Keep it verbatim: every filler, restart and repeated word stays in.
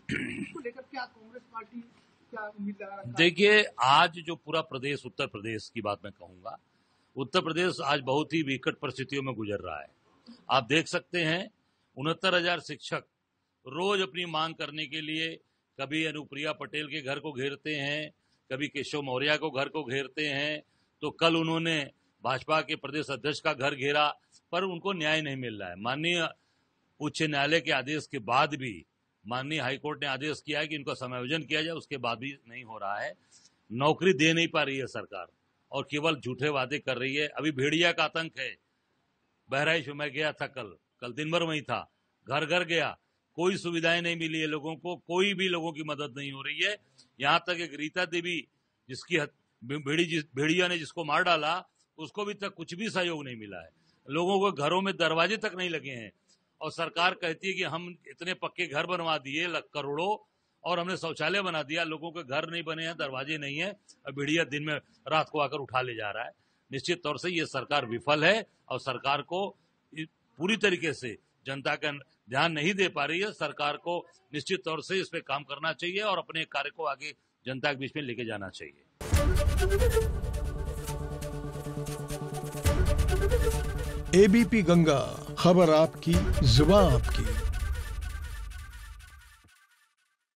इसको लेकर क्या कांग्रेस पार्टी क्या उम्मीद लगा रखा है? देखिए, आज जो पूरा प्रदेश, उत्तर प्रदेश की बात मैं कहूंगा, उत्तर प्रदेश आज बहुत ही विकट परिस्थितियों में गुजर रहा है। आप देख सकते हैं उनहत्तर हजार शिक्षक रोज अपनी मांग करने के लिए कभी अनुप्रिया पटेल के घर को घेरते हैं, कभी केशव मौर्य को घर को घेरते हैं। तो कल उन्होंने भाजपा के प्रदेश अध्यक्ष का घर घेरा, पर उनको न्याय नहीं मिल रहा है। माननीय उच्च न्यायालय के आदेश के बाद भी माननीय हाईकोर्ट ने आदेश किया है कि इनका समायोजन किया जाए, उसके बाद भी नहीं हो रहा है। नौकरी दे नहीं पा रही है सरकार और केवल झूठे वादे कर रही है। अभी भेड़िया का आतंक है। बहराइच में गया था, कल कल दिन भर वहीं था, घर घर गया, कोई सुविधाएं नहीं मिली है लोगों को, कोई भी लोगों की मदद नहीं हो रही है। यहां तक एक रीता देवी जिसकी भेड़ी जिस भेड़िया ने जिसको मार डाला, उसको भी तक कुछ भी सहयोग नहीं मिला है। लोगों को घरों में दरवाजे तक नहीं लगे हैं और सरकार कहती है कि हम इतने पक्के घर बनवा दिए करोड़ों और हमने शौचालय बना दिया, लोगों के घर नहीं बने हैं, दरवाजे नहीं है, और भेड़िया दिन में रात को आकर उठा ले जा रहा है। निश्चित तौर से ये सरकार विफल है और सरकार को पूरी तरीके से जनता का ध्यान नहीं दे पा रही है। सरकार को निश्चित तौर से इस पे काम करना चाहिए और अपने कार्य को आगे जनता के बीच में लेके जाना चाहिए। एबीपी गंगा, खबर आपकी, जुबान आपकी।